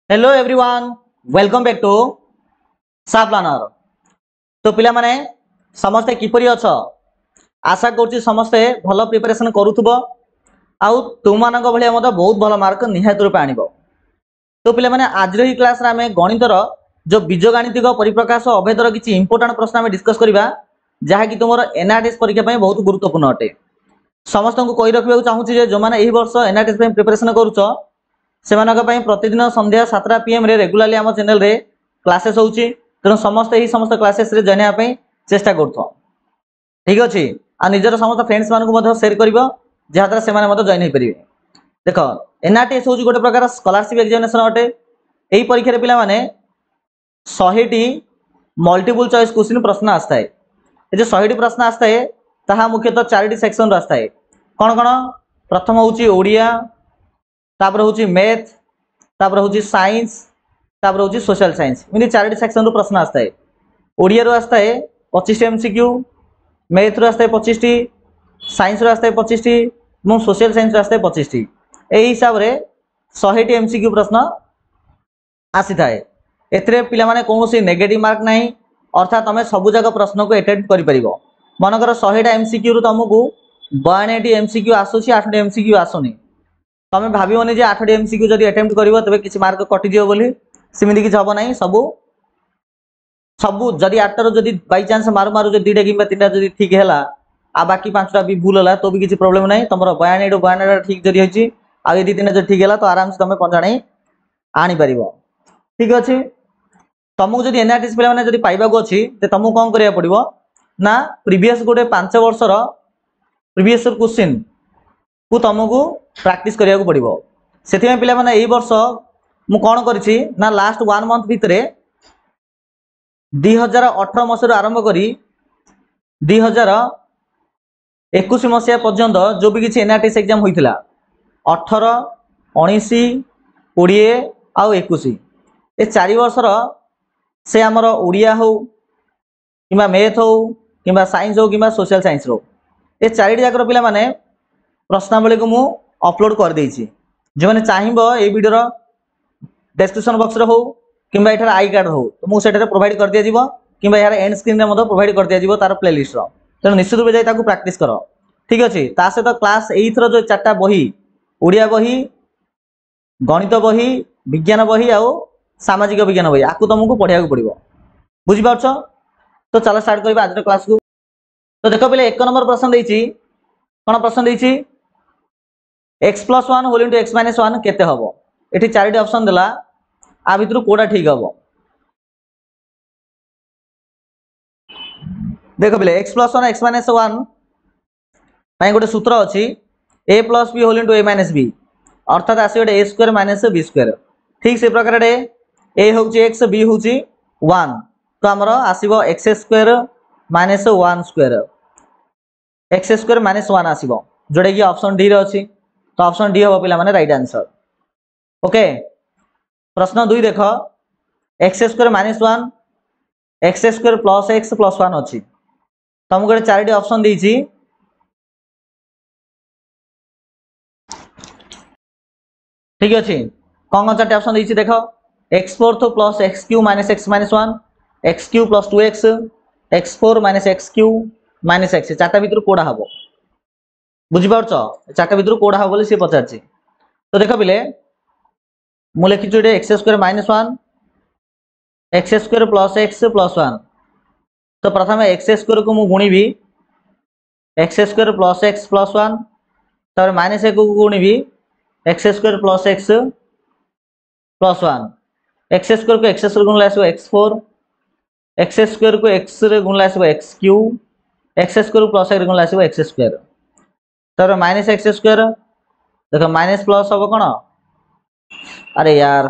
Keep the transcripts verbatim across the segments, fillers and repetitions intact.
Hello everyone, welcome back to सा planner. तो पिला माने समस्ते किपरि अछ? आशा करछि समस्ते भल प्रिपरेशन करूथबो आउ तुम मानक भलिया मत बहुत भल मार्क निहात रूपे आनिबो। तो पिला माने आज ही क्लास रे हमें गणितर जो बीजगणितिक परिप्रकाश अभेदर किछि इंपोर्टेंट प्रश्न हमें डिस्कस करिबा जहा कि तुमर एनआरटीएस परीक्षा पय बहुत गुरुत्वपूर्ण अटे। समस्त को कहि रखिबा चाहूछि जे जो माने एही वर्ष एनआरटीएस पय प्रिपरेशन करूछ सेमानक पय प्रतिदिन संध्या सातटा पीएम रे रेगुलारली आम चैनल रे क्लासेस होउछि। तेणु समस्त ही समस्त क्लासेस रे जॉइन होगा चेष्टा करूथ। ठीक अच्छे आ निजर समस्त फ्रेंड्स मानक शेयर कर जहाँद्वारा से जॉइन हो पारे। देख एनआरटीएस हूँ गोटे प्रकार स्कॉलरशिप एग्जामिनेशन अटे। यही परीक्षा पिला माने शहेटी मल्टीपल चॉइस क्वेश्चन प्रश्न आसता है। ये जो शहेटी प्रश्न आसता है ताहा मुख्यतः चारिटी सेक्शन आसता है। कौन कौन? प्रथम हूँ ओडिया, तापर हूँ मैथ, तापर हूँ साइंस, तापर हूँ सोशल साइंस। इमती चारिटी सेक्शन रु प्रश्न आसता है। ओडिया रु आसता है पच्चीस एमसीक्यू, मैथ रु आसता है पच्चीस टी, साइंस रु आसता है पच्चीस टी और सोशल साइंस रु आसता है पच्चीस टी। यही हिसाब से शहेटी एमसीक्यू प्रश्न आसी थाए। एथिरे पिला माने कौनसी नेगेटिव मार्क नहीं, अर्थात तुम सबू जाक प्रश्न को अटेम्प्ट कर परिबो। मनकर शहेटा एमसीक्यू रु तुमको बयानटी एमसीक्यू आसूसी आठटी एमसीक्यू आसुनी। तुम भावन जे आठटी एमसीक्यू जब अटेम्प्ट कर तेज किसी मार्क कटिज बोली, सेमती किसी हम ना। सबू सबू जदि आठटार जदि बाई चान्स मारु मारु जो दुईटा कि तीन जब ठीक है आ बाकी पांचटा भी भूल है तो भी किसी प्रोब्लेम ना। तुम बयान रु बयान ठीक जदि होती आ दी तीन जब ठीक है तो आराम से तुम पंचाणी आनीपर। ठीक अच्छे तुमको जब एनआरटीएस पे जब पाइबा अच्छी तो तुमको कौन करा पड़ो ना प्रीवियस गोटे पांच वर्षर प्रीवियस क्वेश्चन को तुमको प्रैक्टिस करिया पड़ो। से पिला माने यही वर्ष मु कौन करी ना लास्ट वन मंथ भितर दुई हजार अठर मसीह आरंभ करी दुई हजार एकुश मसीहा पर्यंत जो भी किसी एनआरटीएस एग्जाम होता अठर उन्नीस कोड़े आउ एकुश ए चार वर्षर से आमर ओडिया हो कि मैथ हो कि साइंस हो कि सोशल साइंस रो ए चारिटी जाकर पिला माने प्रश्नावली को मु अपलोड कर देछि। जो मैंने चाहिए ये वीडियो डिस्क्रिप्शन बॉक्स रे हो कि एठार आई कार्ड हो तो मुझे प्रोवाइड कर दिया कि यार एंड स्क्रीन में प्रोवाइड कर दिया तार प्लेलिस्ट रो। तेणु निश्चित रूप से प्रैक्टिस कर। ठीक अच्छे ता सहित क्लास एथर जो चार्टा बही ओडिया बही, गणित बही, विज्ञान बही आउ सामाजिक विज्ञान बही आपको तुमको पढ़िया पड़ो। बुझीपार? तो चलो स्टार्ट करवा आज क्लास को। तो देख पे एक नंबर प्रश्न देछि। कौन प्रश्न देछि? X plus one whole into x minus one केते हबो? एठी चारिटी ऑप्शन देला आ भितर कोडा ठीक हबो? देखो पहले x plus one x minus one पाई गोटे सूत्र अछि a plus b whole into a minus b अर्थात आसी गोटे a square minus b square. ठीक से प्रकार ए होउची एक्स बी होउची वन तो आमर आसीबो x square minus one square x square minus one आसीबो जोटा कि ऑप्शन डी रे अछि। तो ऑप्शन डी हम पिला माने राइट आंसर। ओके प्रश्न दुई देख x square minus one x square plus x plus one अच्छी तुमको गोटे चारिटी ऑप्शन देछि। ठीक अच्छे कौन कौन चार्ट ऑप्शन देछि देख x fourth plus x cube minus x minus one x cube plus two x x four minus x cube minus x चार्टा भितर कोड़ा हम बुझीपार चार्टा भितर कोड़ा हम सी पचार। तो देख पे मुझे लिखी x square minus one x square plus x plus one. तो प्रथम एक्स स्क्वायर को मुझे गुणी x square plus x plus one तर माइनस एक को गुणी x square plus x plus one x square को एक्स स्क्वायर गुणले आसो एक्स फोर एक्स स्क्वायर को एक्स गुणले आसो x cube x square plus x गुणले आसो एक्स स्क्वायर तर माइनस एक्स स्क्वायर देख माइनस प्लस हम कौन अरे यार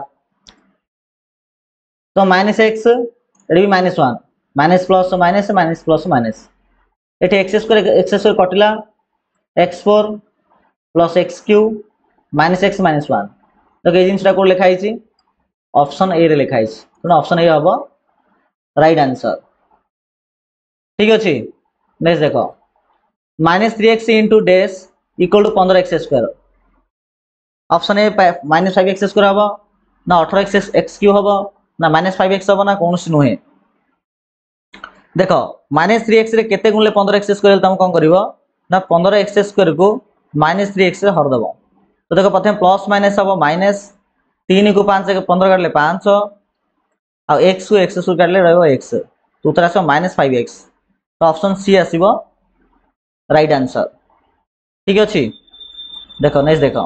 तो माइनस एक्स ये minus one minus plus minus minus plus minus ये एक्स स्क्वायर एक्स स्क्वायर कटिला x four plus x cube minus x minus one तो ये जिनसा कौन लिखाई ऑप्शन ए रे लिखाई तेणु ऑप्शन ए हम राइट आंसर। ठीक अच्छे नेक्स्ट देख minus three x into dash equal to पंद्रह x square option A minus five x square हम ना अठारह एक्स एक्स क्यू हम ना माइनस फाइव एक्स हम ना कौन नुहे। देख माइनस थ्री एक्स केते गुणले पंद्रह एक्स स्क्वायर तुम कौन कर ना पंद्रह एक्स स्क्वायर को माइनस थ्री एक्स हरदेव। तो देख प्रथम प्लस माइनस हम माइनस तीन को पाँच पंद्रह काटले पाँच आ एक्स को एक्स काटले रक्स तो उत्तर आस माइनस फाइव एक्स। तो ऑप्शन सी आसो राइट आंसर। ठीक अच्छे देख नेक्स्ट देख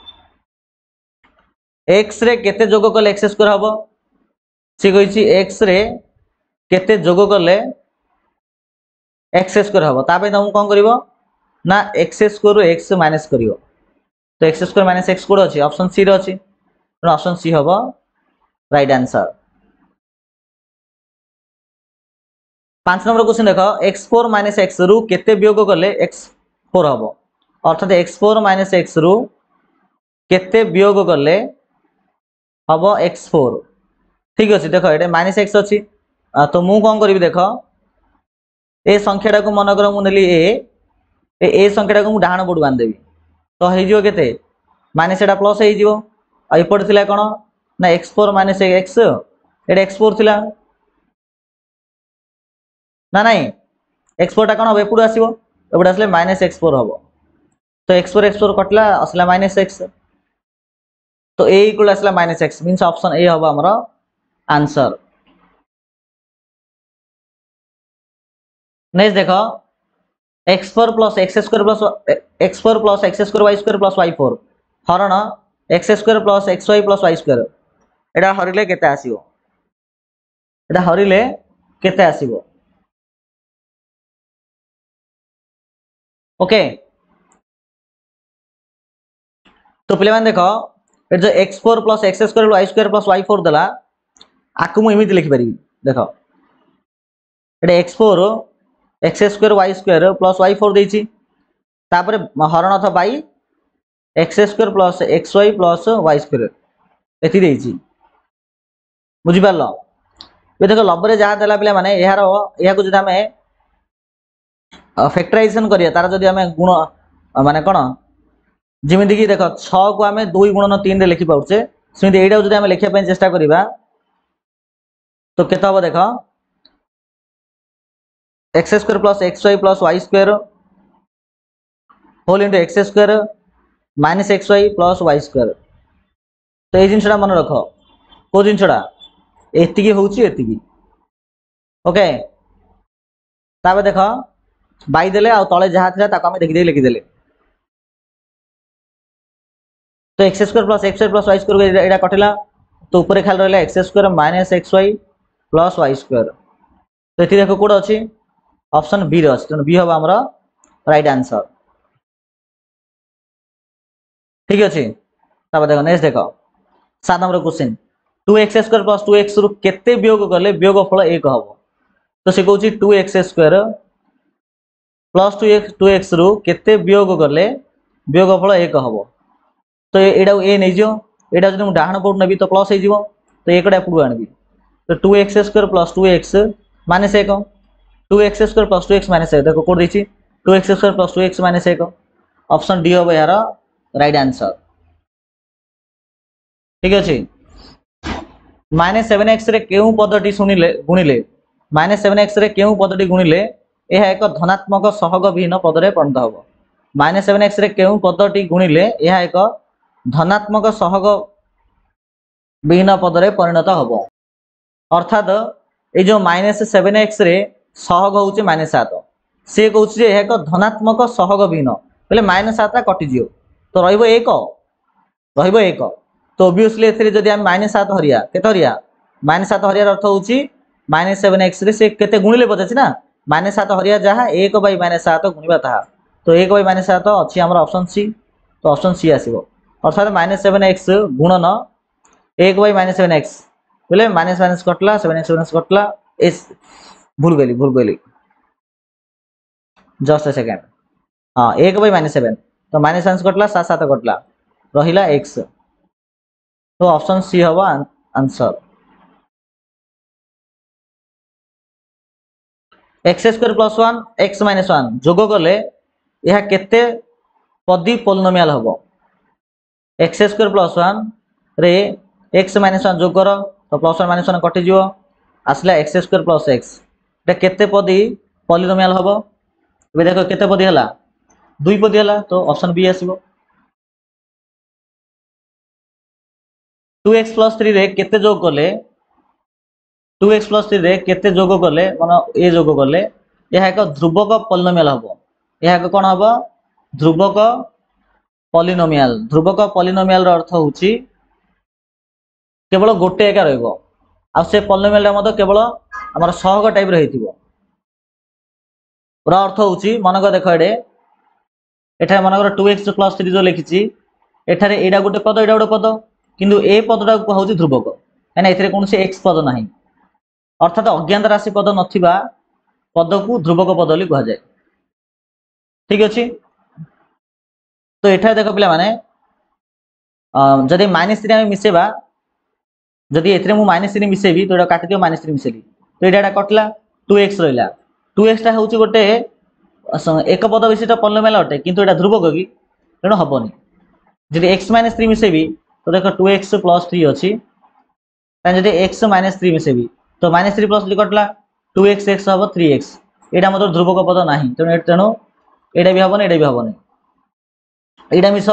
एक्स रे केते जोग कले एक्स स्क्वायर हम सी कही एक्स रे केते जोग कले एक्स स्क्वायर हम ताप तुमको कौन कर ना एक्स स्क्वायर एक्स माइनस कर। तो एक्स स्क्वायर माइनस एक्स कोड अच्छी ऑप्शन सी अच्छी ऑप्शन सी हम राइट आंसर। पांच नंबर क्वेश्चन देख एक्स फोर माइनस एक्स रु केते वियोग कले एक्स फोर हम अर्थात एक्स फोर माइनस एक्स रु केते वियोग कले हम एक्स फोर। ठीक अच्छे देख ये माइनस एक्स अच्छी तो मु कौन करी देख ए संख्याटा को मनकर मुझे ए ए संख्याटा को डाहाण पटू बांधदेवी तो हो केते माइनस एटा प्लस हो एपटे थिला कौन ना एक्स फोर माइनस एक्स एटा एक्स फोर थिला ना नाई एक्स फोर टा कौन हम एपटू आसो एपटे आसले माइनस एक्स फोर हम। तो एक्स फोर एक्स फोर कटला आसला माइनस एक्स तो ए इक्वल आसला minus x means option A हम आमर आंसर। नेक्स्ट देख x four plus x square plus x four plus x square y square plus y four हरण x square plus x y plus y square एटा हरिले केते आसीबो एटा हरिले केते आसीबो। ओके तो पे देख ये जो x four plus x square y square plus y four देला आपको मुझे एमती लिखिपारि देख ये x four x square y square plus y four देती हरण अथ by x square plus x y plus y square ये बुझिपार ये देख लब्बरे जहाँ देला पे मैंने यार यह जो आम फैक्टराइजेशन करिया तार जदि आम गुण माने कौन जमीक देख छः को आम दुई गुणन तीन रे लिखि पारे सेमती यहीटा जो आम लिखापी चेष्टा करवा तो केते हम देख x square plus x y plus y square whole into x square minus x y plus y square. तो ये जिनसा मन रख कौ जिनसा एति हूँ एति ओके ताप देख बाई देले आ तले जहाँ था आम देखी लिखिदे तो x square plus x y plus y square यहाँ कटिला तो ऊपर खाली रहा x square minus x y plus y square. तो ये देख कौट अच्छी ऑप्शन बी रे तेणु बी हम आमर राइट आंसर। ठीक अच्छे देख नेक्स्ट देख सात number question two x square plus two x रु केते वियोग कले वियोग फल एक हम तो सी कौन two x square plus two x two x रु केते वियोग कले वियोग फल एक हम तो यहाँ ए नहीं यहाँ जो डाहाण पटू नेबी तो प्लस हो तो एकटा एपटू आनबी तो two x square plus two x minus एक two x square plus two x minus एक देखो कौन देखिए two x square plus two x minus एक ऑप्शन डी हम यार राइट आंसर। ठीक अच्छे माइनस सेवेन एक्स क्यों पदटी शुणिले गुणिले माइनस सेवेन एक्स क्यों पदटी गुणिले यह एक धनात्मक सहग विहीन पदरे परिणत हम माइनस सेवेन एक्स क्यों पदटी गुणिले यह एक धनात्मक सहग विहीन पदरे परिणत हम अर्थात ये जो माइनस सेवेन एक्स सहग हूँ माइनस सात सी कौच एक धनात्मक सहग विहीन बोले माइनस सात कटिज तो रक रक तो ओबियसली जदि आम माइनस सात हरिया केते हरिया माइनस सात हरियार अर्थ हूँ माइनस सेवेन एक्स से केते गुणिले पचास ना माइनस सात हरिया जहाँ एक बै माइनस सात गुणवा ता तो एक बै माइनस सात अच्छी आम ऑप्शन सी तो ऑप्शन सी आसो अर्थात माइनस सेवेन एक्स गुणन एक बै माइनस सेवेन एक्स बोले माइनस माइनस कटला सेवेन एक्स माइनस कटला एस भूल गली भूल गली जस्ट ए सेकेंड हाँ एक बै माइनस सेवेन तो माइनस माइनस कटला सात सात कटला रहा एक्स तो ऑप्शन सी हम answer. X square plus one x minus one जोग कले यह केते पदी पोलिनोमियल हम एक्स स्क्वायर प्लस वन रे एक्स माइनस वन जोग कर तो प्लस वन माइनस वन कटिज आसला एक्स स्क्वायर प्लस एक्स एटा केते पदी पॉलिनोमियल हम ए देख केते पदी है दुई पदी है तो ऑप्शन बी आसो टू एक्स प्लस थ्री रे केते जोग कले टू एक्स प्लस थ्री रे केते जोग कले मान ए जोग कले यह एक ध्रुवक पॉलिनोमियल हम यह एक कौन हम ध्रुवक पॉलिनोमियल ध्रुवक पॉलिनोमियल अर्थ होची केवल गोटे एका रहिबो आ से पॉलिनोमियल मत केवल आमर सहग टाइप रहिथिबो पूरा अर्थ होची मन को देख एडे एठा मन को टू एक्स प्लस थ्री जो लिखिची एठारे एडा गोटे पद एडा गोटे पद किंतु ए पदटा को होची ध्रुवक यानी एथिरे कोनसे एक्स पद नाही अर्थात अज्ञात राशि पद नथिबा पद को ध्रुवक पद बोली कहा जाए ठीक अछि तो एठा देखो पिला माने जदि माइनस थ्री आम मिसेबा जदि एथिरे मु माइनस थ्री मिसेबी तो एटा काटि दियो माइनस थ्री मिसेली तो एटा कटला टू एक्स रहिला टू एक्स टा होची गोटे एक पद विशिष्ट पॉलिनोमियल अटे किंतु एटा ध्रुवक कि तेणु हबनी जदि x माइनस थ्री मिसेबी तो देखो टू एक्स प्लस थ्री अछि तान जदि x माइनस थ्री मिसेबी तो माइनस थ्री प्लस थ्री कटला टू एक्स एक्स हबो थ्री एक्स एटा मतलब ध्रुवक पद नाही तेणु तेणु एटा भी हबनी एटा भी हबनी एटा मिस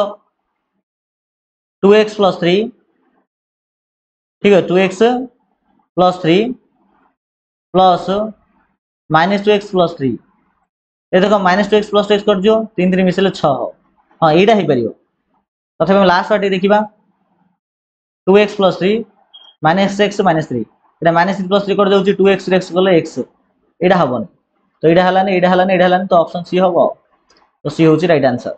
टू एक्स प्लस थ्री ठीक है two x plus three plus minus two x plus three ये देखो minus two x plus two x कर दियो तीन तीन मिसेले छः हाँ यहीटा हो पार तथा लास्ट वाटे देखा two x plus three minus x minus three ये माइनस थ्री प्लस थ्री कर दे टू एक्स एक्स गले एक्स यहाँ हेनी तो यहाँ है यहाँ है यहाँ है तो ऑप्शन सी हम तो सी हूँ राइट आंसर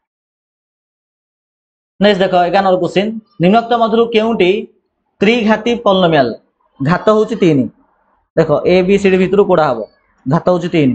नेक्स्ट देख एगार नंबर क्वेश्चन निम्नोक्त मध्य केउटी त्रिघाती पॉलिनोमियल घात हूँ तीन देख ए बी सी डी भितर कोड़ा हम घात हूँ तीन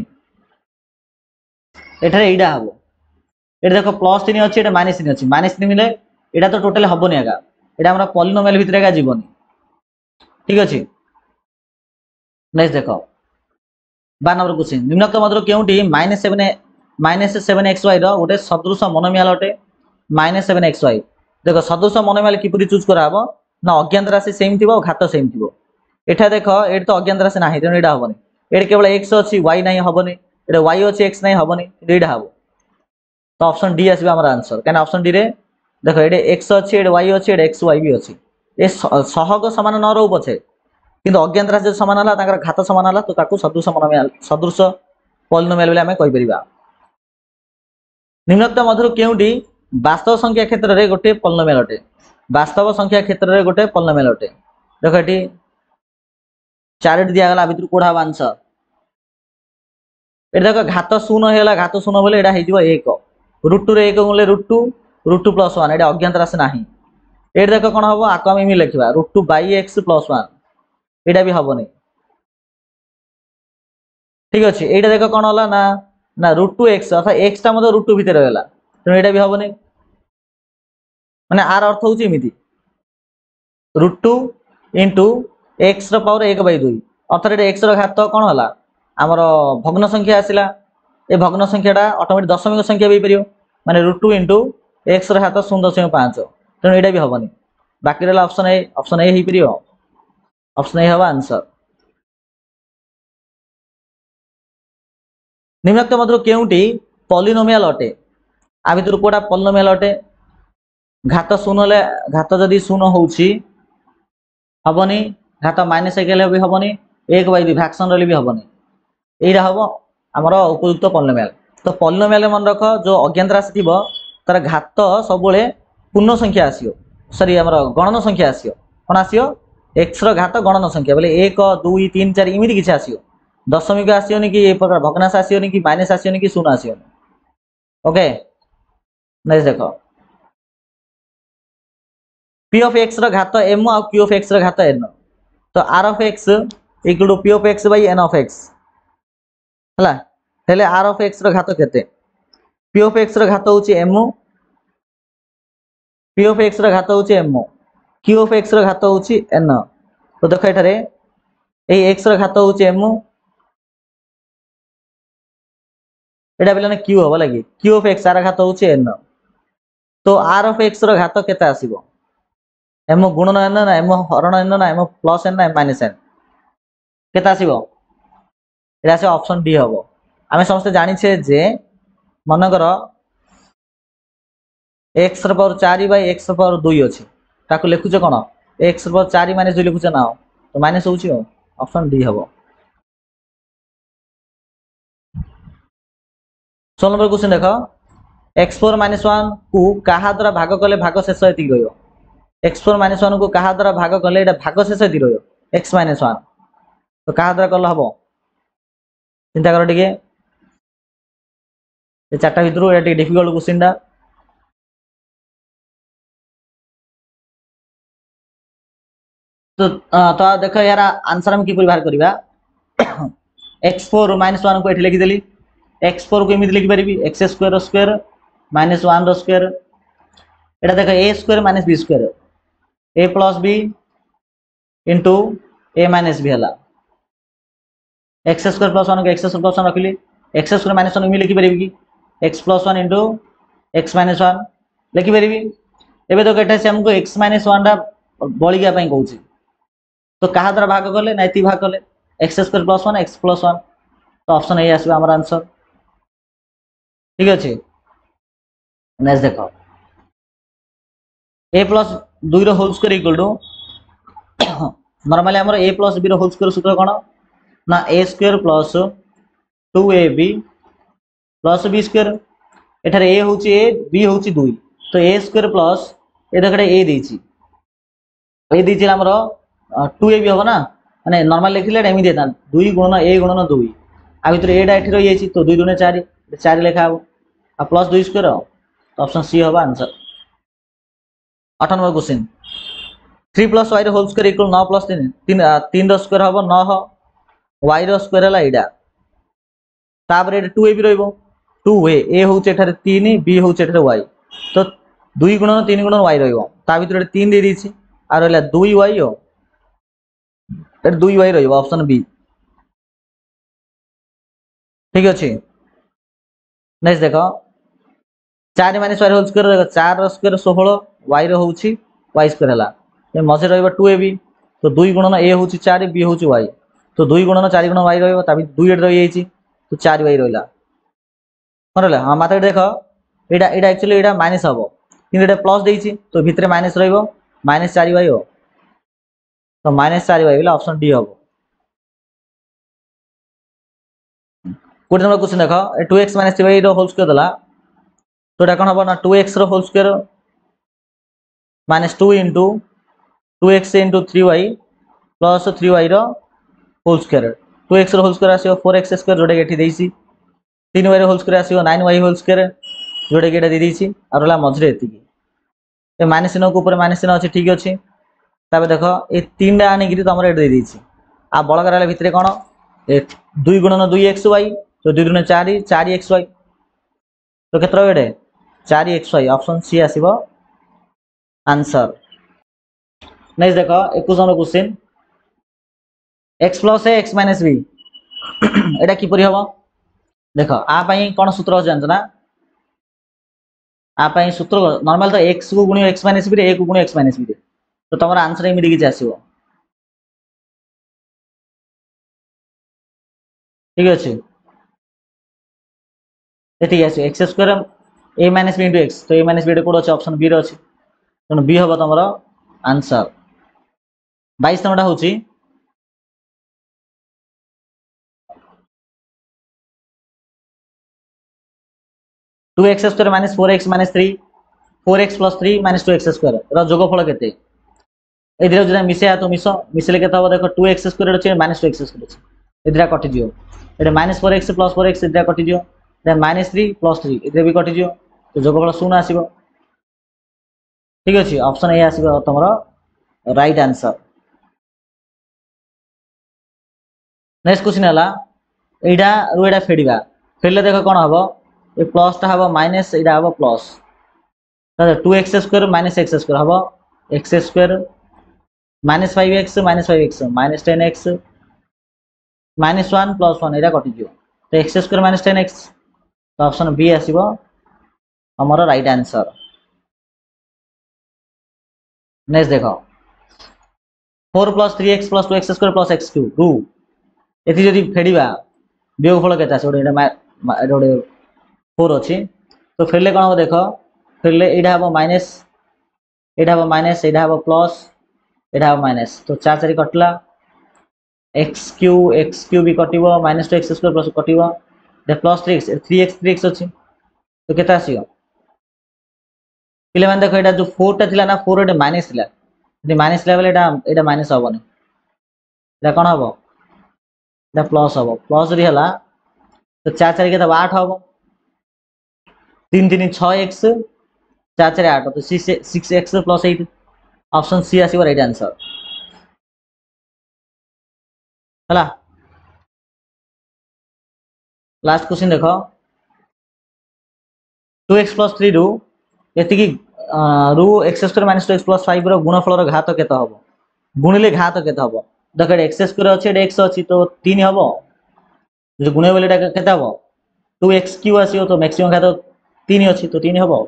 एठारे एटा हम ये देख प्लस तीन अच्छी माइनस तीन अच्छी माइनस तीन मिले यहाँ तो टोटाल हेनी आगा यहाँ आम पॉलिनोमियल भितर एका जीवनी ठीक अच्छे नेक्स्ट देख बार नंबर क्वेश्चन निम्नोक्त मध्य केउटी minus seven minus seven x y रोटे सदृश मोनोमियल अटे माइनस सेवेन एक्स वाई देख सदृश मोनोमियल किपरि चूज कराब ना अज्ञात राशि सेम थी घात सेम थी एठा देख ये तो अज्ञात राशि ना तेणु यहाँ हेनी ये केवल एक्स अच्छी वाई ना हेनी ये वाई अच्छी एक्स ना हेनी यहाँ हम तो ऑप्शन डी आसो आम आंसर कहीं ऑप्शन डी रे देख ये एक्स अच्छी ये वाई अच्छी ये एक्स वाई भी अच्छी ये सहग सामान न रो पछे किंतु अज्ञात राशि सामान है घात सामान है तो ताकू सदृश मोनोमियल सदृश पॉलिनोमियल बोली आम कहीपर निम्नोक्त मध्य केउटी वास्तव संख्या क्षेत्र में गोटे पॉलिनोमियल अटे वास्तव संख्या क्षेत्र में गोटे पॉलिनोमियल अटे देख ये चार दिगला भितर कोड़ा हम आंसर ये देख घात शून्य है घात शून्य बोले यहाँ हो एक रुट टू एक बोले root two root two plus one ये अज्ञात राशि ना ये देख कौन हम आपको आम एम लिखा root two by x plus one यहाँ भी हेनी ठीक अच्छे ये देख कौन है ना ना रुट टू एक्स अर्थात एक्सटा मतलब रुट टू भितर रहा तेणु यहाँ भी हेनी माने आर अर्थ हूँ एमती root two into x power एक बै दुई अर्थात एक्स घात कौन है आमर भग्न संख्या आसला ये भग्न संख्याटा ऑटोमेटिक दशमिक संख्या भी पार माने रुट टू इंटू एक्स घात शून्य दशमिक पाँच तेणु यहाँ भी हेनी बाकी रहा ऑप्शन ए ऑप्शन ए हो पार ऑप्शन ए हम आंसर निम्नोक्त मध्य केउटी पॉलिनोमियल अटे आ भितर कोटा पॉलिनोमियल अटे घात शून्य घात जदि शून्य होउछि हबनी घात माइनस एक भी हबनी एक बै दुई भैक्सन रही भी हबनी यही हम आमर उपयुक्त पॉलिनोमियल तो पॉलिनोमियल मन रख जो अज्ञात राशि थी तार घात सब पूर्ण संख्या आसियो सॉरी आमर गणन संख्या आसियो कौन आसियो एक्स घात गणन संख्या बोले एक दुई तीन चार इमिति किसी आसियो दशमिक आसियोनी कि ए प्रकार भग्नाश आसियोनी कि माइनस आसियोनी कि शून्य आसियोनी ओके नेक्स्ट देख पी ऑफ एक्स घात एम आ क्यू ऑफ एक्स घात एन तो r of x equal to p of x by n of x है हेले आर ऑफ एक्स घात केते पी ऑफ एक्स घात होची एम पी ऑफ एक्स घात होची एम क्यू ऑफ एक्स घात होची एन तो देख एठारे ए एक्स घात होची एम एटा बिलाने क्यू हम लगे क्यू ऑफ एक्स आर घात होची एन तो आर ऑफ एक्स घात केते आसीबो एम गुणन एन ना एम हरण एन ना एम प्लस एन ना एम माइनस एन केते आसीबो एटा से ऑप्शन डी हबो आमे समस्त जानि छे जे मन कर x र पावर चार बाय x र पावर दो अछि ताको लिखुचे कोन x र पावर चार माइनस दो लिखुचे ना तो माइनस होउची ऑप्शन डी हबो। सोल नंबर क्वेश्चन देखो एक्स फोर माइनस वन को कहा द्वारा भाग कले भाग शेष एति रहियो एक्स फोर माइनस वन को कहा द्वारा भाग कले एटा भाग शेष एति रहियो x माइनस वन तो कहा द्वारा कल हबो चिंता करो टिके ए चारटा भितरु एटा टिके डिफिकल्ट क्वेश्चन दा तो तो देखो यार आंसर हम किपरि बाहर करबा एक्स फोर माइनस वन को एठी लिखि देली एक्स फोर को एमिति लिखि परिबी x square square minus one रो स्क्वायर एटा देखो a square minus b square a plus b into a minus b हला x स्क्वायर प्लस वन को x स्क्वायर प्लस वन रखिली x स्क्वायर माइनस वन में लिखि परिबी कि x plus one into x minus one लिखि परिबी एबे तो केटा से हमको x माइनस वन टा बळिया पई कहूची तो कहा द्वारा भाग कले ना एति भाग कले x square plus one x plus one तो ऑप्शन ए आसीबा हमर आंसर ठीक अछि नेक्स्ट देखो a प्लस टू रो whole square equal to normally हमर a प्लस b रो होल स्क्वायर सूत्र कोन ना a square plus two a b plus b square एठारे a होची a b होची टू तो a स्क्वायर प्लस ए देखडे a देची a देची हमर टू ए बी होबो ना माने नॉर्मल लिखिले एमी देता टू गुणन a गुणन टू आ भितर a डा एठी रहि जाईची तो टू दुने चार चार लिखा हो आ प्लस टू स्क्वायर तो ऑप्शन सी होबा आंसर। आठ number question three plus y whole square equal नौ प्लस तीन तीन तीन रो स्क्वायर हम नौ वाई रो स्क्वायर है यहाँ तापर ये टू ए भी रही टू ए ए हूँ तीन बी हूँ वाई तो दुई गुणन तीन गुणन वाई रा भर तीन दे दी आ रहा दुई वाई दुई वाई रप्शन बी ठीक अच्छे नेक्स्ट देख चार माइनस वाई होल स्क्वायर चार स्क्वायर षोहल वाई रोच वाई स्क्वायर है मझे रहा टू ए बी तो दुई गुणन ए हूँ चार बी हूँ वाई तो दुई गुणन चार गुण वाई रहा दुई रही तो चार वाई रहा कौन रहा हाँ मात्र देख यहाँ यहाँ एक्चुअली यहाँ माइनस हम कि प्लस देती तो भितर माइनस रइनस चार वाई हो तो माइनस चार वाई ऑप्शन डी हम। कोटी नंबर क्वेश्चन देख two x minus three y whole square देला तो यहाँ कौन हम ना two x whole square minus two into two x into three y plus three y whole square two x whole square आसो फोर एक्स स्क्वायर जोटा कि ये तीन वाई होल स्क्वायर आसो नाइन वाई होल स्क्वायर जोटा कि ये देती और रहा मझे ये माइनस चिन्ह को माइनस चिन्ह अच्छे ठीक अच्छे तब देख ये तीन टा आनिक तुम ये देती आ बड़का रहा भितर कौन दुई गुणन दुई एक्स वाई तो दुई गुण चार चार एक्स वाई तो केते चार एक्स वाई ऑप्शन सी आसब आंसर। नेक्स्ट देख इक्कीस number question x plus a x minus b एटा किपरि हम देख आपाई कौन सूत्र जानते ना आपाई सूत्र नॉर्मल तो एक्स को गुण एक्स माइनस बी ए को गुण एक्स माइनस बी तो तुम आंसर एमती किसी आसो ठीक अच्छे ये आस x square a minus b into x तो ए माइनस बी कौन अच्छे ऑप्शन बी रही तेणु बी हम तुम आंसर। बाईस नंबर हूँ two x square minus four x minus three four x plus three minus two x square जोगफल के जो मिसे तो मिस मिसले के देख टू एक्स स्क्वायर अच्छे माइनस टू एक्स स्क्वायर अच्छे ये कटिज ये minus four x plus four x ये कटिज माइनस थ्री प्लस थ्री ये भी कटिज तो जोगफल शून्य आसो ठीक अच्छे ऑप्शन ए आस तुम राइट आंसर। नेक्स्ट क्वेश्चन है यहाँ रू यहाँ फेड़ा फेरले देख कौन हम ये प्लस टा हम माइनस यहाँ हम plus two x square minus x square हम x square minus five x minus five x minus ten x minus one plus one यहाँ कटिज तो x square minus ten x तो ऑप्शन बी आसब हमर राइट आंसर। नेक्स्ट देखो four plus three x plus two x square plus x cube two ये जदि फेड़ा वियोगफल के गोटे फोर अच्छी तो फेरले कौन हम देख फेरले यहाँ हम माइनस यहाँ हम माइनस यहाँ हम प्लस यहाँ हम माइनस तो चार चार कटला एक्स क्यू एक्स क्यू भी कट minus two x square plus कट plus three x three x three x अच्छी तो केते आसियो पिले देख यहाँ जो फोर टा थिला ना फोर ये माइनस थिला यदि माइनस थिला बेले यहाँ माइनस हेनी यहाँ कौन हम यहाँ प्लस हम प्लस यदि है तो चार चार के आठ हम तीन तीन छः एक्स चार चार आठ तो six six x plus eight option C आसो राइट आंसर है। लास्ट क्वेश्चन देख टू एक्स प्लस थ्री रु ये रु x square minus two x plus five गुणफल घात केते हम गुणिले घात केते हम देख एक्स स्क्वायर अच्छे एक्स अच्छी तो तीन हम जो गुणे बोले केते हम टू एक्स क्यू आसो तो मैक्सिमम घात तीन अच्छी तो तीन हम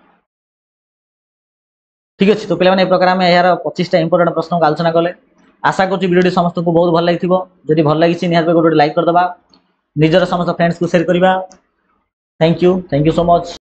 ठीक अच्छे तो पे प्रकार आम यार पच्चीस इंपोर्टेंट प्रश्न को आलोचना कले आशा करूँ वीडियो समस्त को बहुत भल लगी जदि भल लगी निहार गोटे लाइक करदे निजर समस्त फ्रेंड्स को शेयर करवा thank you thank you so much.